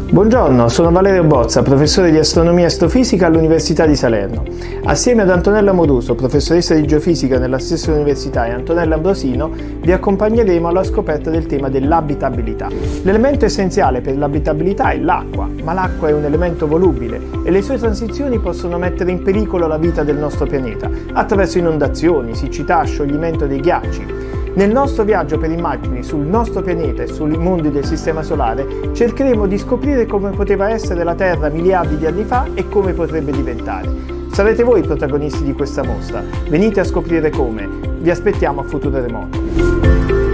Buongiorno, sono Valerio Bozza, professore di astronomia e astrofisica all'Università di Salerno. Assieme ad Antonella Moruso, professoressa di geofisica nella stessa università, e Antonella Ambrosino, vi accompagneremo alla scoperta del tema dell'abitabilità. L'elemento essenziale per l'abitabilità è l'acqua, ma l'acqua è un elemento volubile e le sue transizioni possono mettere in pericolo la vita del nostro pianeta attraverso inondazioni, siccità, scioglimento dei ghiacci. Nel nostro viaggio per immagini sul nostro pianeta e sui mondi del Sistema Solare cercheremo di scoprire come poteva essere la Terra miliardi di anni fa e come potrebbe diventare. Sarete voi i protagonisti di questa mostra. Venite a scoprire come. Vi aspettiamo a futuro remoto.